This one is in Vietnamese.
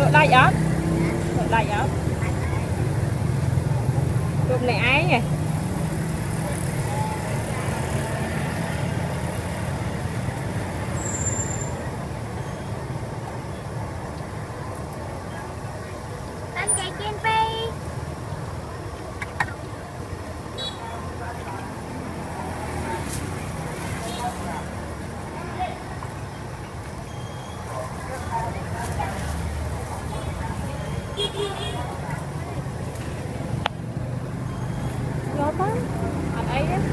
đây ớt. Lột đây ớt. Lúc này ái nè. Ăn chạy trên phi. Ngon quá. Anh ấy á.